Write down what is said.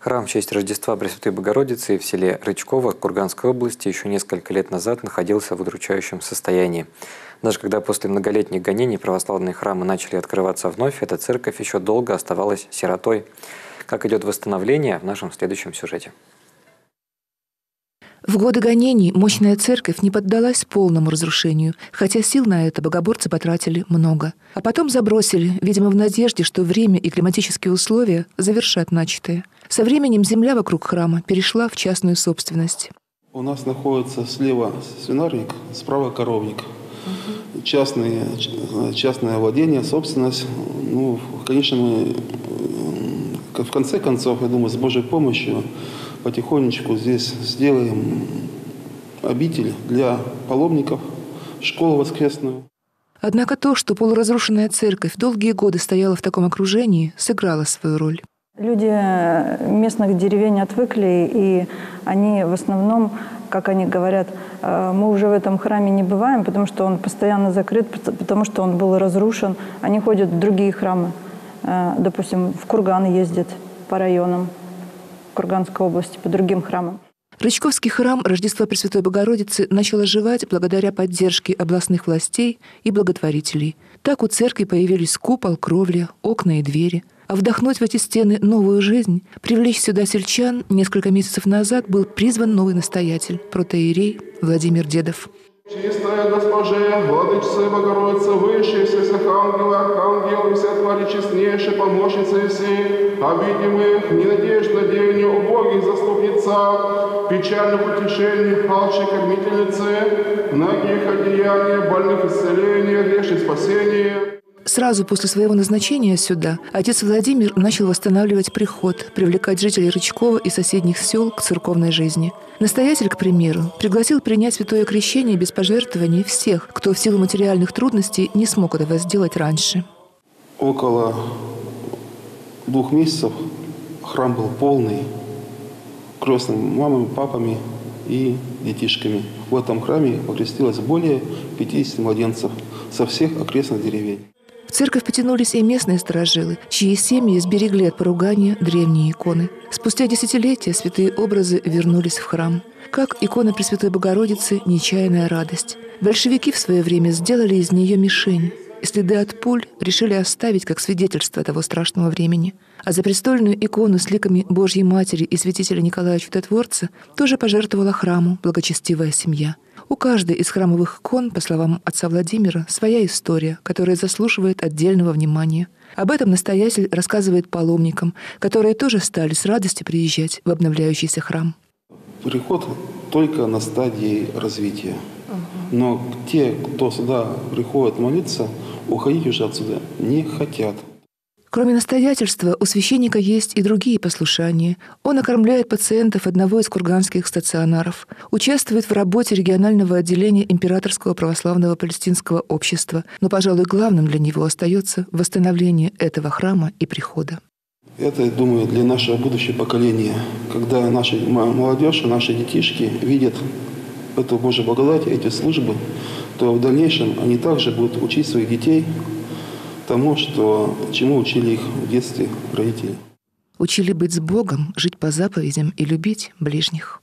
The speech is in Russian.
Храм в честь Рождества Пресвятой Богородицы в селе Рычково Курганской области еще несколько лет назад находился в удручающем состоянии. Даже когда после многолетних гонений православные храмы начали открываться вновь, эта церковь еще долго оставалась сиротой. Как идет восстановление, в нашем следующем сюжете. В годы гонений мощная церковь не поддалась полному разрушению, хотя сил на это богоборцы потратили много. А потом забросили, видимо, в надежде, что время и климатические условия завершат начатое. Со временем земля вокруг храма перешла в частную собственность. У нас находится слева свинарник, справа коровник. Частное владение, собственность. Ну, конечно, мы в конце концов, я думаю, с Божьей помощью потихонечку здесь сделаем обитель для паломников, школу воскресную. Однако то, что полуразрушенная церковь долгие годы стояла в таком окружении, сыграло свою роль. Люди местных деревень отвыкли, и они в основном, как они говорят, мы уже в этом храме не бываем, потому что он постоянно закрыт, потому что он был разрушен. Они ходят в другие храмы. Допустим, в Курган ездят по районам Курганской области, по другим храмам. Рычковский храм Рождества Пресвятой Богородицы начал оживать благодаря поддержке областных властей и благотворителей. Так у церкви появились купол, кровля, окна и двери. А вдохнуть в эти стены новую жизнь, привлечь сюда сельчан несколько месяцев назад был призван новый настоятель, протоиерей Владимир Дедов. Чистая Госпоже, Владычица Богородица, высшая всех ангелов, ангел и вся твари честнейшая, помощница и всей, обидимых, ненадежд надеянию, убогих заступница, печальных утешений, алчей кормительницы, многих одеяний, больных исцеления, грешных спасения. Сразу после своего назначения сюда отец Владимир начал восстанавливать приход, привлекать жителей Рычкова и соседних сел к церковной жизни. Настоятель, к примеру, пригласил принять святое крещение без пожертвований всех, кто в силу материальных трудностей не смог этого сделать раньше. Около 2 месяцев храм был полный, крестными мамами, папами и детишками. В этом храме покрестилось более 50 младенцев со всех окрестных деревень. В церковь потянулись и местные старожилы, чьи семьи сберегли от поругания древние иконы. Спустя десятилетия святые образы вернулись в храм. Как икона Пресвятой Богородицы «Нечаянная радость». Большевики в свое время сделали из нее мишень, и следы от пуль решили оставить как свидетельство того страшного времени. А за престольную икону с ликами Божьей Матери и святителя Николая Чудотворца тоже пожертвовала храму благочестивая семья. У каждой из храмовых икон, по словам отца Владимира, своя история, которая заслуживает отдельного внимания. Об этом настоятель рассказывает паломникам, которые тоже стали с радостью приезжать в обновляющийся храм. Приход только на стадии развития. Но те, кто сюда приходит молиться, уходить уже отсюда не хотят. Кроме настоятельства, у священника есть и другие послушания. Он окормляет пациентов одного из курганских стационаров, участвует в работе регионального отделения Императорского православного палестинского общества. Но, пожалуй, главным для него остается восстановление этого храма и прихода. Это, я думаю, для нашего будущего поколения. Когда наша молодежь, наши детишки видят эту Божью благодать, эти службы, то в дальнейшем они также будут учить своих детей тому, чему учили их в детстве родители. Учили быть с Богом, жить по заповедям и любить ближних.